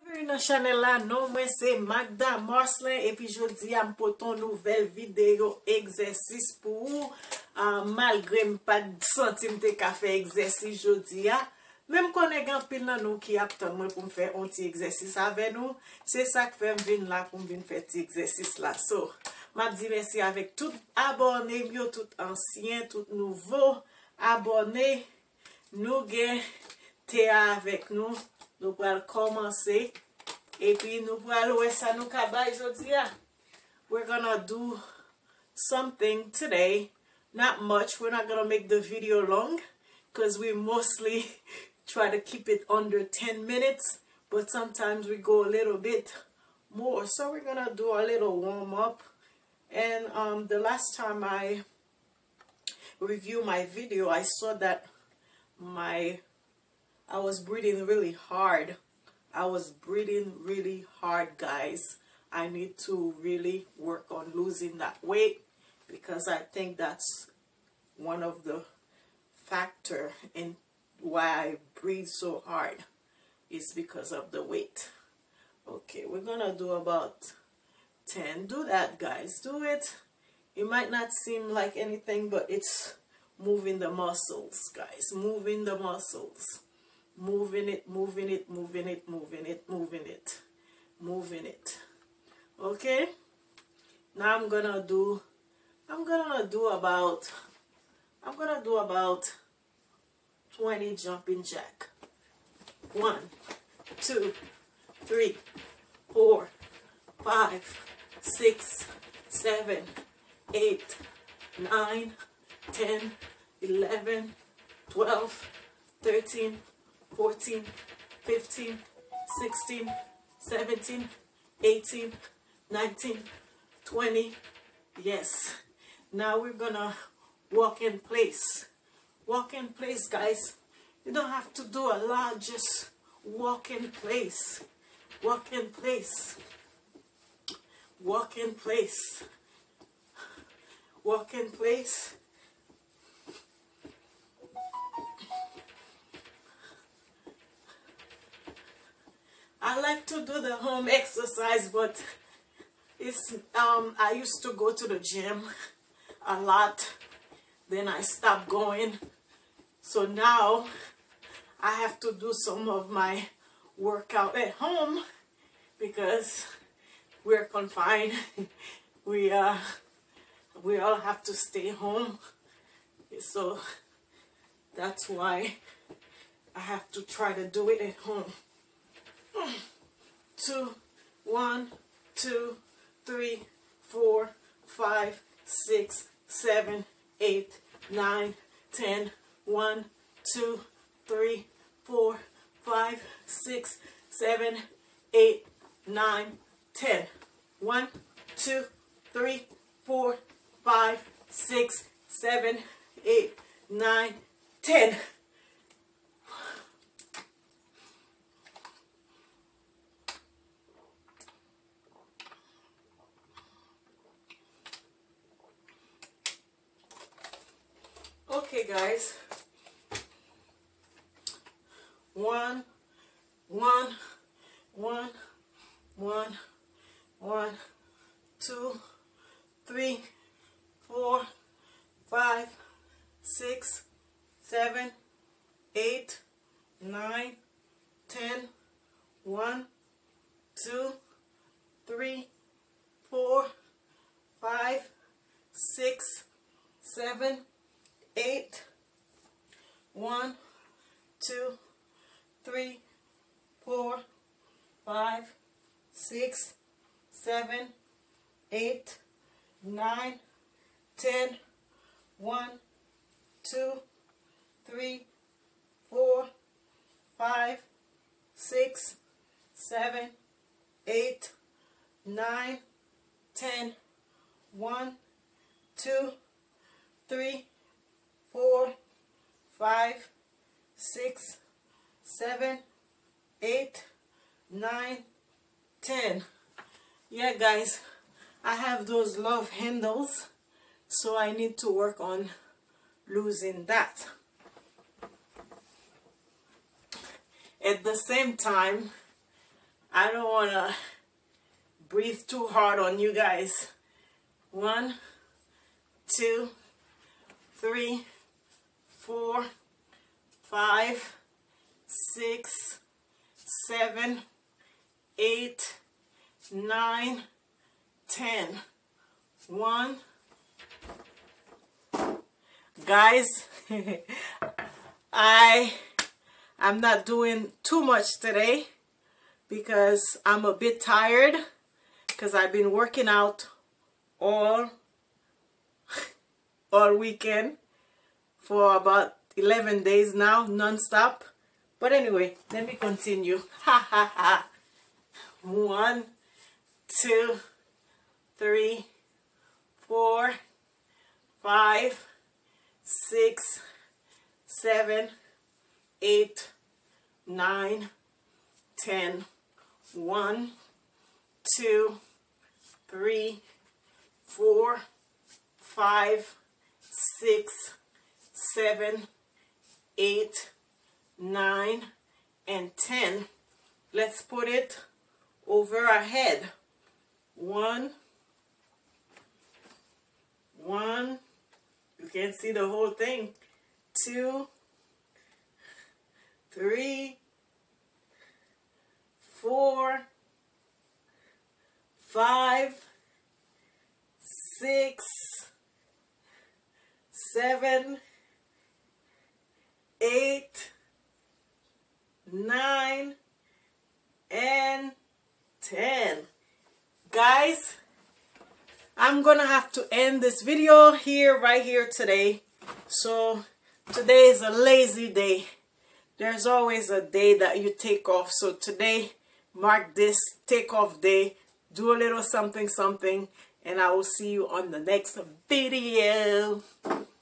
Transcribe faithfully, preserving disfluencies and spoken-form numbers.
Bienvenue dans channel là, non moi c'est Magda Marcelin et puis jodi a m'poton nouvelle vidéo exercice pour vous. Uh, malgré m'pas senti m'te ka fait exercice jodi a, même qu'on est grand pile nan nou qui attend moi pour me faire un petit exercice avec nous, c'est ça que fait m'vinn là pour m'vinn faire petit exercice là. So, m'a dit merci avec tout abonné, yo tout ancien, tout nouveau abonné. Nous gen te avec nous. Nous allons commencer. Et puis nous allons voir ça nous kabay jodi a. We're gonna do something today. Not much. We're not gonna make the video long because we mostly try to keep it under ten minutes. But sometimes we go a little bit more. So we're gonna do a little warm up. And um, the last time I reviewed my video, I saw that my I was breathing really hard. I was breathing really hard, guys. I need to really work on losing that weight because I think that's one of the factor in why I breathe so hard is because of the weight. Okay, we're gonna do about ten. Do that, guys. Do it. It might not seem like anything, but it's moving the muscles, guys. Moving the muscles. Moving it, moving it, moving it, moving it, moving it, moving it. Okay? Now I'm gonna do, I'm gonna do about, I'm gonna do about twenty jumping jack. One, two, three, four, five, six, seven, eight, nine, ten, eleven, twelve, thirteen, fourteen, fifteen, sixteen, seventeen, eighteen, nineteen, twenty. Yes. Now we're gonna walk in place. Walk in place, guys. You don't have to do a lot, just walk in place. Walk in place. Walk in place. Walk in place. I like to do the home exercise, but it's um I used to go to the gym a lot, then I stopped going, so now I have to do some of my workout at home because we're confined. we uh we all have to stay home, so that's why I have to try to do it at home. Two, one, two, three, four, five, six, seven, eight, nine, ten. One, two, three, four, five, six, seven, eight, nine, ten. One, two, three, four, five, six, seven, eight, nine, ten. Okay, guys. One, one, one, one, one, two, three, four, five, six, seven, eight, nine, ten. One, two, three, four, five, six, seven, eight. One, two, three, four, five, six, seven, eight, nine, ten. One, two, three, four, five, six, seven, eight, nine, ten. One, two, three, four, five, six, seven, eight, nine, ten. Yeah, guys, I have those love handles, so I need to work on losing that. At the same time, I don't want to breathe too hard on you guys. One, two, three, four, five, six, seven, eight, nine, ten. One. Guys, I I'm not doing too much today because I'm a bit tired because I've been working out all all weekend for about eleven days now, non-stop. But anyway, let me continue. Ha ha ha. One, two, three, four, five, six, seven, eight, nine, ten. One, two, three, four, five, six, seven, eight, nine, and ten. Let's put it over our head. One, one, you can't see the whole thing. Two, three, four, five, six, seven, eight, nine, and ten. Guys, I'm gonna have to end this video here, right here today. So today is a lazy day. There's always a day that you take off. So today, mark this take off day. Do a little something, something. And I will see you on the next video.